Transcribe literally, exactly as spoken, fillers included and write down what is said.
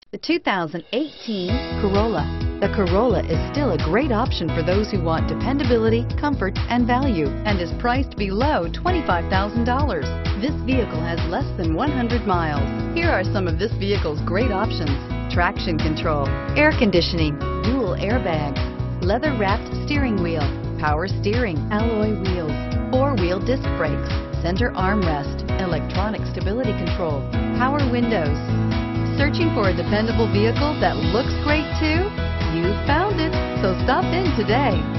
The two thousand eighteen Corolla. The Corolla is still a great option for those who want dependability, comfort, and value, and is priced below twenty-five thousand dollars. This vehicle has less than one hundred miles. Here are some of this vehicle's great options: traction control, air conditioning, dual airbags, leather-wrapped steering wheel, power steering, alloy wheels, four-wheel disc brakes, center armrest, electronic stability control, power windows. Searching for a dependable vehicle that looks great too? You found it, so stop in today.